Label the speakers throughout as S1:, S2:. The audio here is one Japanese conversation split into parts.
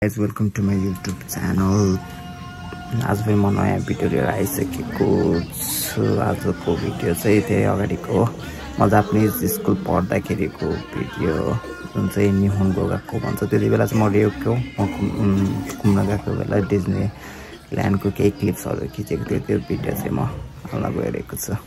S1: Guys welcome to my YouTube channel. आज पनि म नयाँ भिडियो लिएर आइसकेको छु। आजको भिडियो चाहिँ त्यही अगाडिको म जापानिज स्कुल पढ्दाखेरिको भिडियो जुन चाहिँ निहोन्गो गएको भन्छ। त्यति बेला चाहिँ म रेयोको घुम्न गएको बेला डिज्नी ल्यान्डको केही क्लिप्सहरू खिचेको थियो। त्यो भिडियो चाहिँ म हाल्न गइरहेको छु।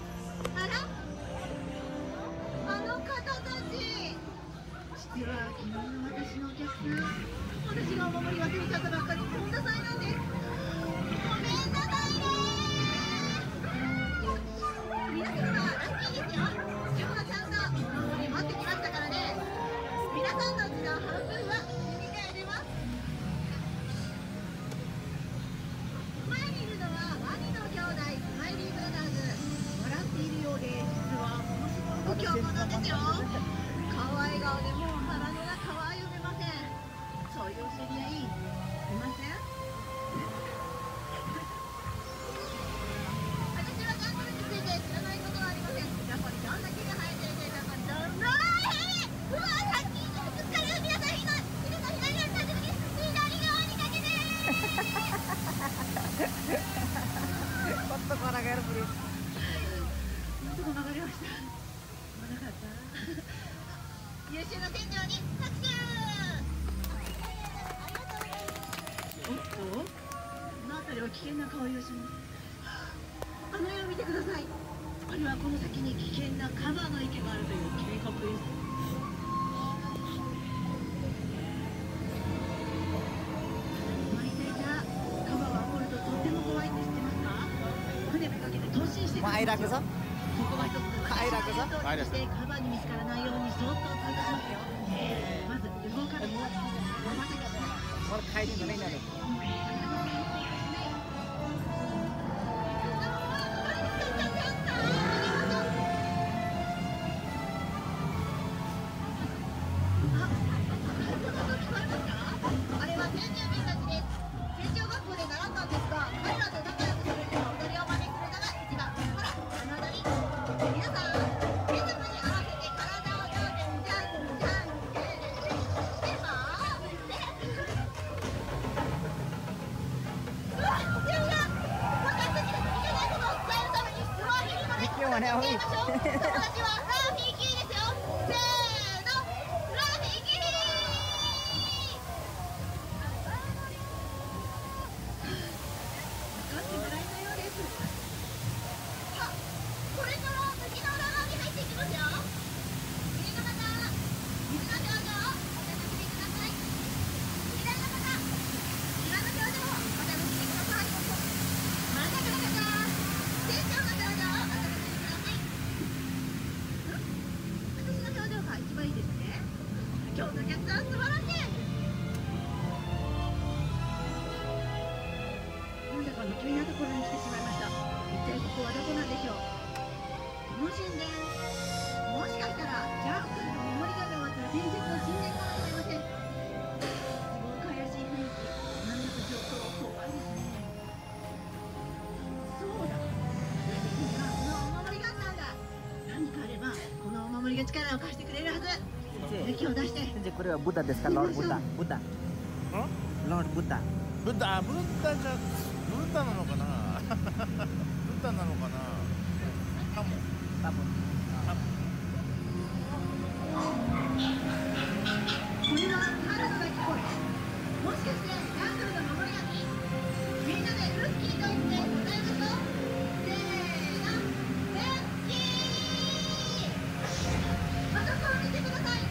S2: आइरहेको छ खाइदिनु नैこれはブッダですか？ロードブッダ。ブッダ。ロードブッダ。
S3: ブッダなのかな？ブッダなのかな？多分。これはカラスが聞こえ。もしかしてヤングルの守り神？みんなでルッキーと言って答えましょう。せーの、ルッキー。あそこを見てください。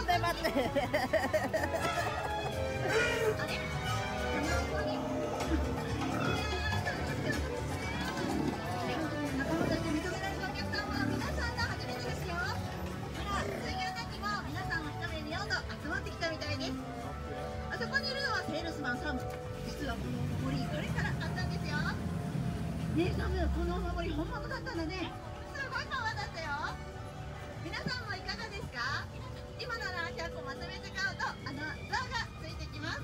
S3: そこにいるのはセールスマンサム。実はこのお守り彼から買ったんですよ。ねえサム、このお守り本物だったんだね。すごいパワーだったよ。皆さんもいかがですか？今なら100個まとめて買うと像がついてきます。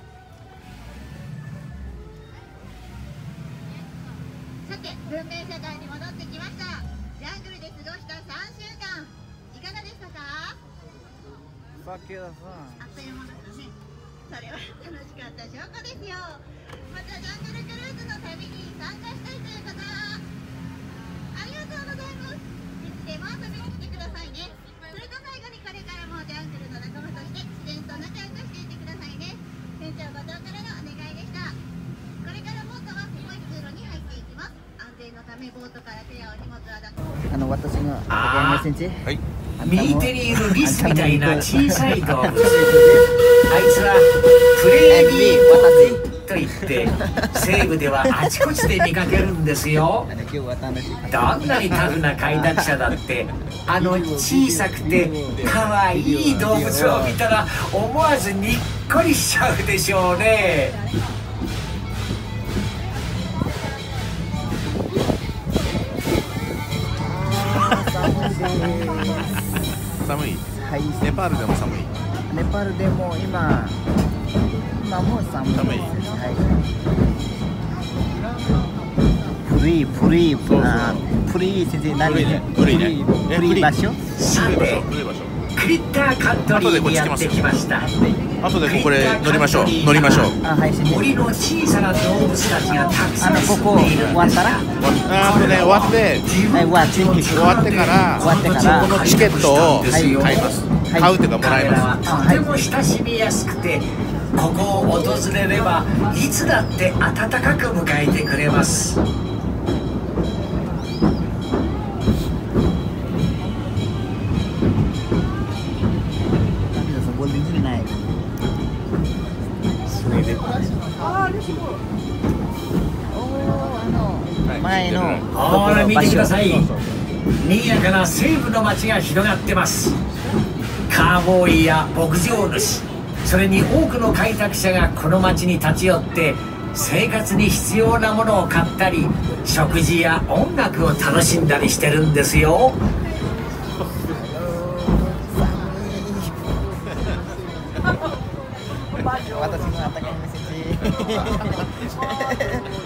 S3: さて、文明社会に戻ってきました。ジャングルで過ごした3週間いかがでしたか？あっという間だったね。それは楽しかった証拠ですよ。またジャングルクルーズの旅に参加したいという方、ありがとうございます。いつでも遊びに来てくださいね。それと最後にこれからもジャングルの仲間として自然と仲良くしていってくださいね。船長後藤からのお願いでした。これからボートは狭い通路に入っていきます。安全のためボートから手やお荷物は
S2: 私の竹山先生、
S4: はい、右手にいるリスみたいな小さい動物、あいつはプレービーといって西部ではあちこちで見かけるんですよ。どんなにタフな開拓者だってあの小さくてかわいい動物を見たら思わずにっこりしちゃうでしょうね。
S5: 寒い。
S2: はい、
S5: ネパールでも寒い。
S2: ネパールでも今も寒いです。はい。プリ先生何？
S5: プリ
S2: 場所？
S4: さて、クリッターカントリーにやってきました。
S5: 後でこれ乗りましょう。
S4: 森の小さな動物たちがたくさん住んでいるんですが、
S5: 終わってからこのチケットを買います。買うというかもらいます。
S4: とても親しみやすくて、ここを訪れればいつだって温かく迎えてくれます。ほら見てください。賑やかな西部の街が広がってます。カーボーイや牧場主、それに多くの開拓者がこの街に立ち寄って生活に必要なものを買ったり、食事や音楽を楽しんだりしてるんですよ。
S2: 私のあったかいメッセージ。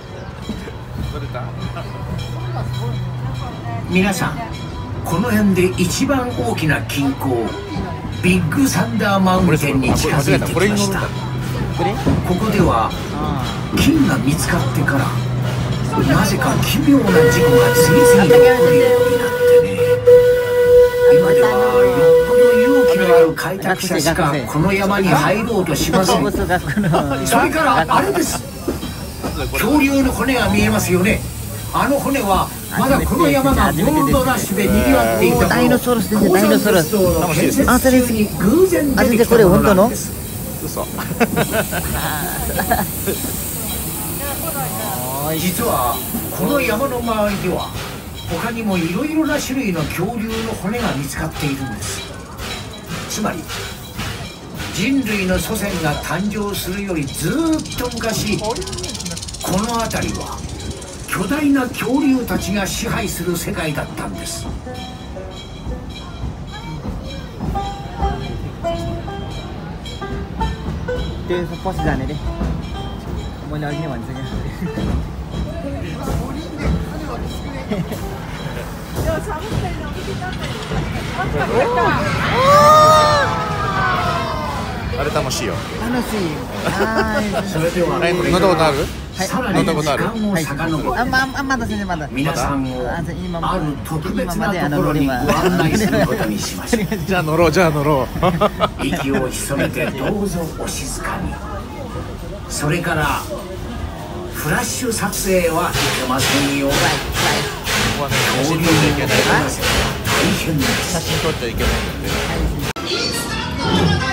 S4: 皆さん、この辺で一番大きな金鉱ビッグサンダーマウンテンに近づいてきました。ここでは金が見つかってからなぜか奇妙な事故が次々に起こるようになってね。今ではよっぽど勇気のある開拓者しかこの山に入ろうとしません。それからあれです、恐竜の骨が見えますよね。あの骨はまだこの山がゴールドラッシュで賑わっていた頃、
S2: ダイノソルスですね。ダイノソルス。
S4: あ、それに偶然出てきたものなんです。
S5: 嘘。
S4: 実はこの山の周りでは他にもいろいろな種類の恐竜の骨が見つかっているんです。つまり人類の祖先が誕生するよりずーっと昔、この辺りは巨大な恐竜たちが支配する世界だったんです。
S2: で、ポスだね。もうlagi ni mana saja.
S5: あれ楽しいよ。
S2: 楽しい。
S4: それでは
S5: 乗ったことある？
S4: さらに時間を遡って
S2: まだ先生まだ。
S4: 皆さんをある特別なところにご案内することにしました。
S5: じゃあ乗ろう。
S4: 息を潜めてどうぞお静かに。それからフラッシュ撮影はいけませんよ。恐竜の音が大変です。
S5: 写真撮っちゃいけないんだって。
S3: の